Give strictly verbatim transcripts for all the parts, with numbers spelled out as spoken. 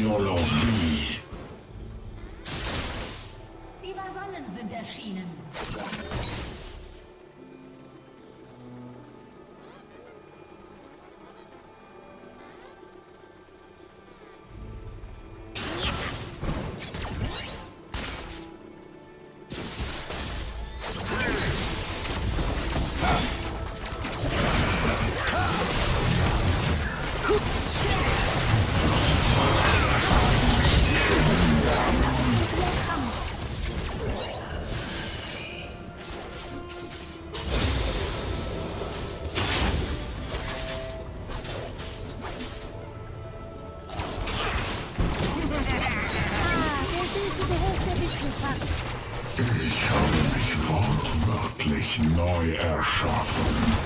Ideologie. Die Vasallen sind erschienen. Ich habe mich wortwörtlich neu erschaffen.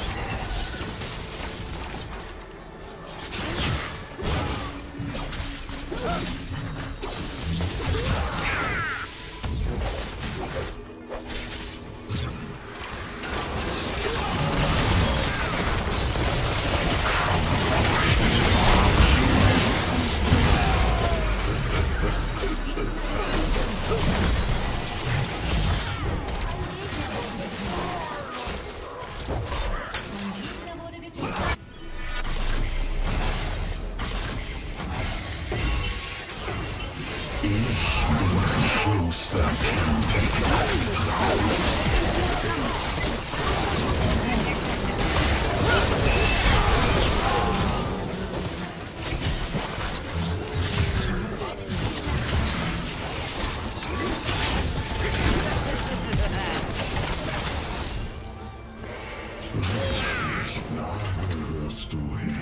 Schlimmster Tentakel-Traum. Richtig, da gehörst du hin.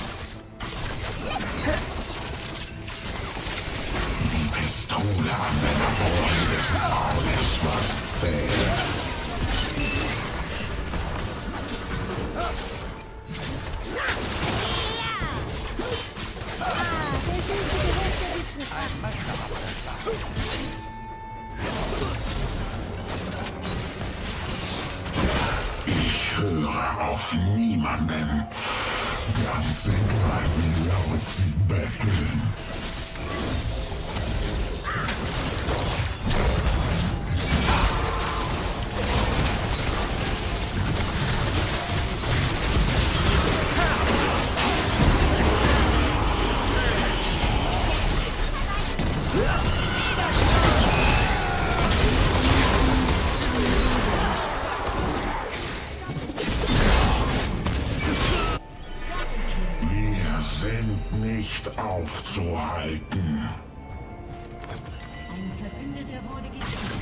Pistole an deiner Brust ist alles, was zählt. Ich höre auf niemanden. Ganz egal, wie laut sie betteln. Sind nicht aufzuhalten. Ein Verbündeter wurde getötet.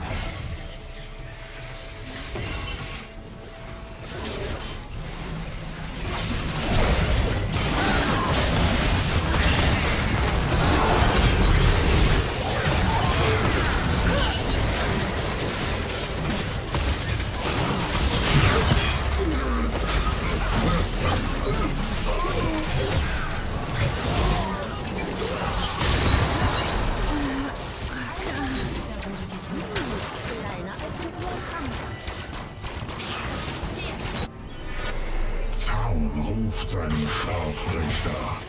Ruft seinen Scharfrichter.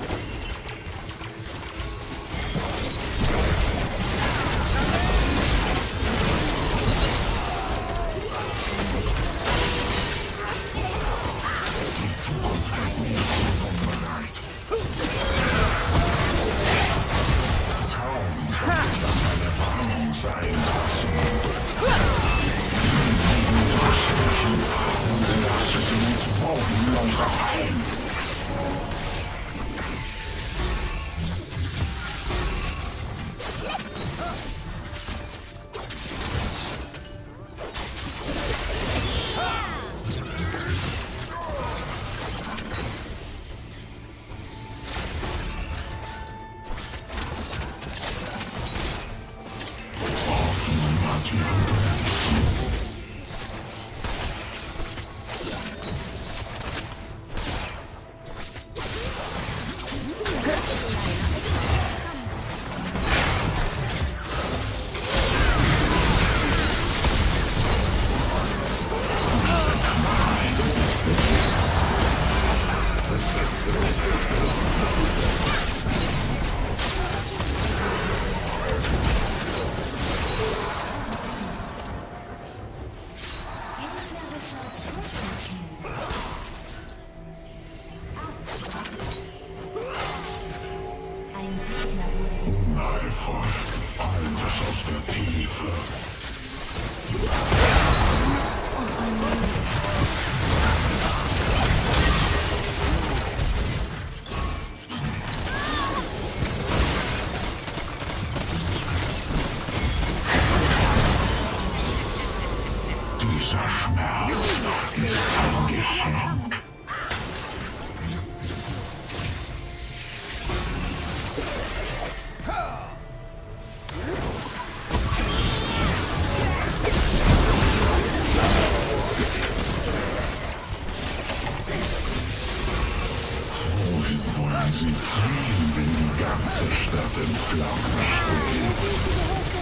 Die Zukunft hat mir von bereit. Zaun kann sich das eine Warnung sein lassen. Lasse sie uns bodenlos ein. Hilfe. Dieser Schmerz ist ein Geschenk. Wohin wollen Sie fliehen, wenn die ganze Stadt in Flammen steht?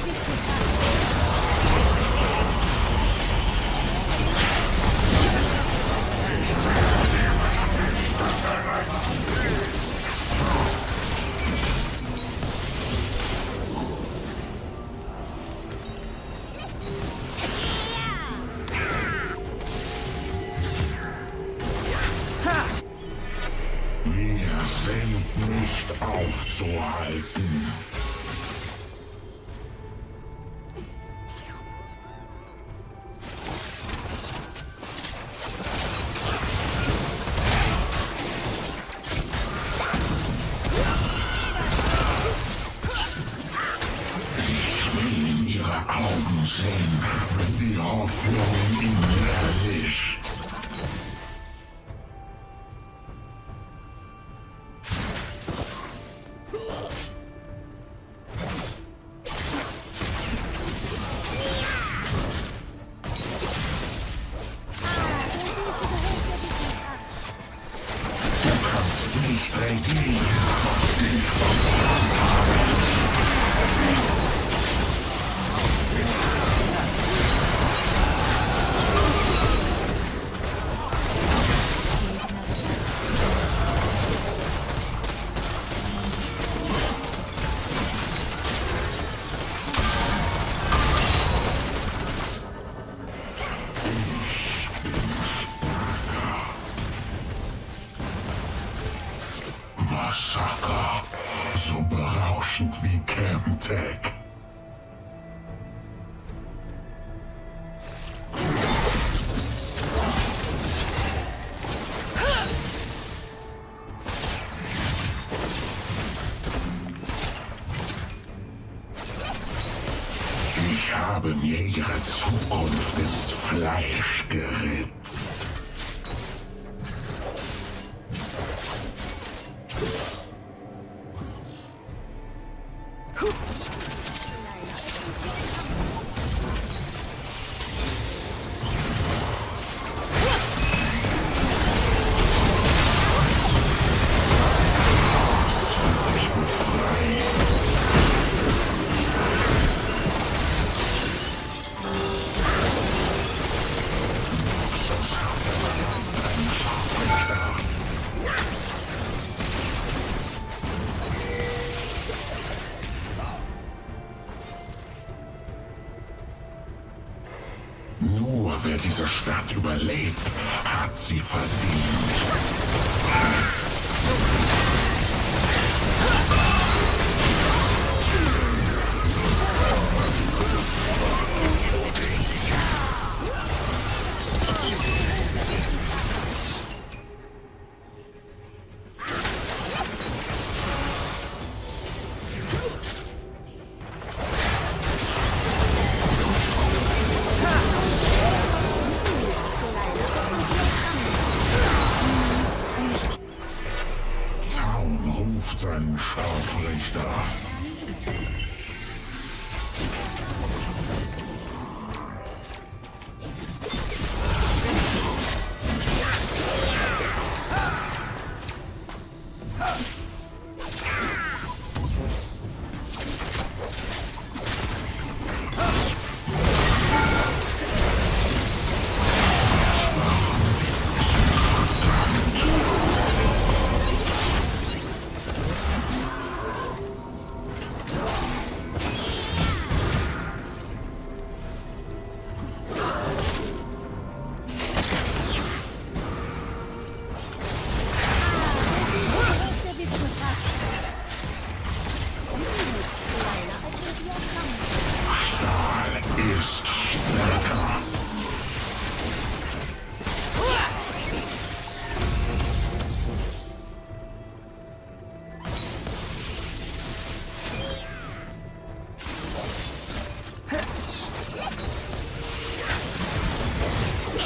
Wir sind nicht aufzuhalten. Ich will in ihre Augen sehen, wenn die Hoffnung in mir erlischt. Nicht regieren, was ich verbrannt habe. Massaker, so berauschend wie Chemtech. Ich habe mir ihre Zukunft ins Fleisch geritzt. Nur wer diese Stadt überlebt, hat sie verdient.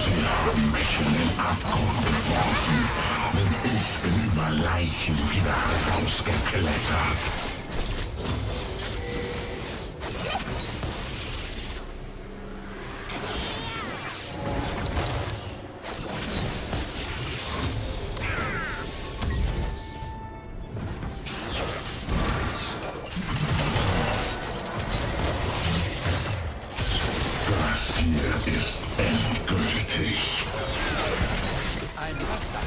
Sie haben mich in den Abgrund geworfen und ich bin über Leichen wieder herausgeklettert. Das hier ist endgültig. Ein Raster.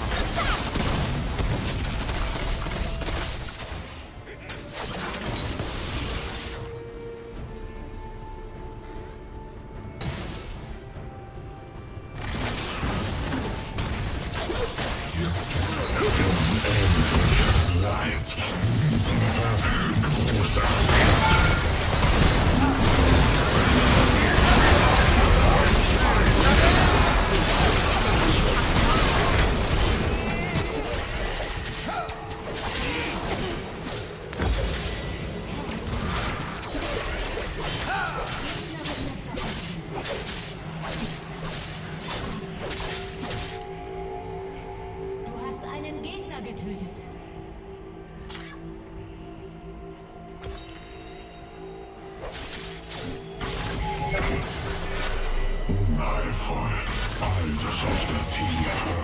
Unendliches Leid. Großartig. Du hast einen Gegner getötet. Unheilvoll. All das aus der Tiefe.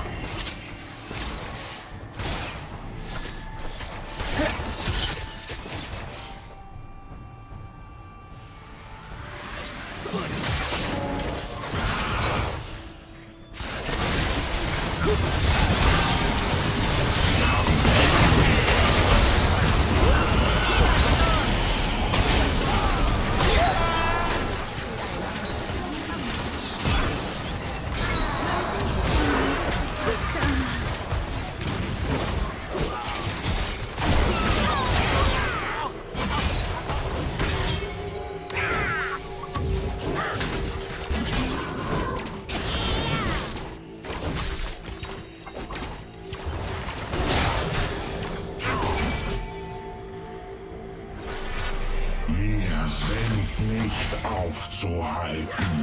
Wir sind nicht aufzuhalten.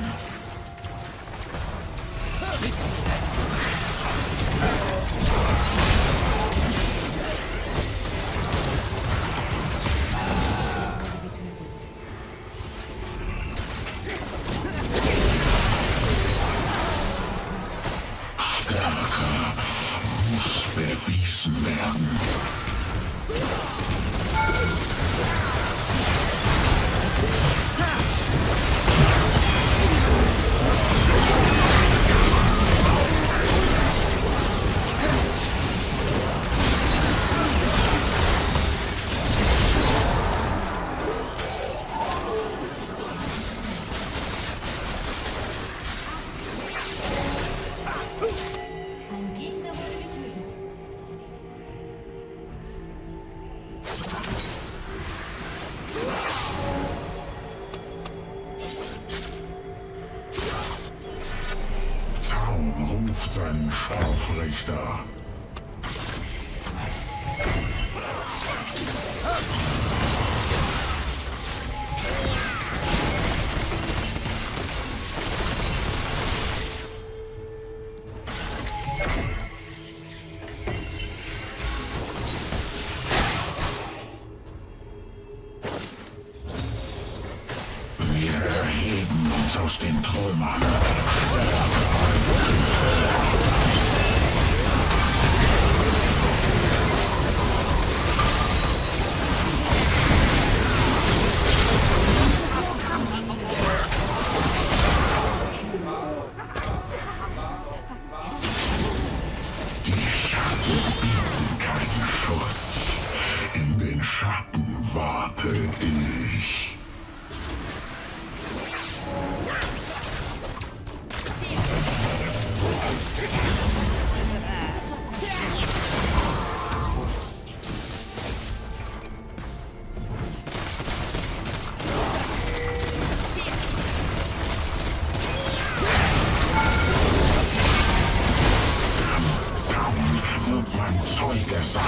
Stärke muss bewiesen werden. Ein Gegner wurde getötet. Zaun ruft seinen Scharfrichter. Wir erheben uns aus den Trümmern. Stärker als zuvor. Die Schatten bieten keinen Schutz. In den Schatten warte ich. Hans Zaun wird mein Zeuge sein.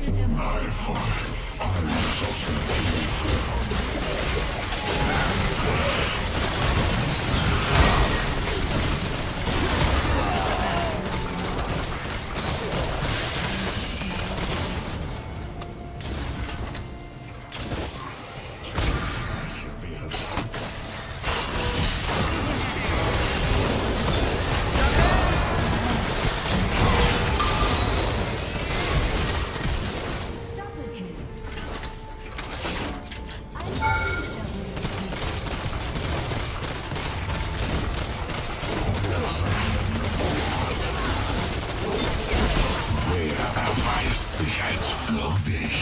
tötet der Malvoll. Alles aus der Tiefe. Doppelkill. Ein Gegner wurde Wer erweist sich als würdig?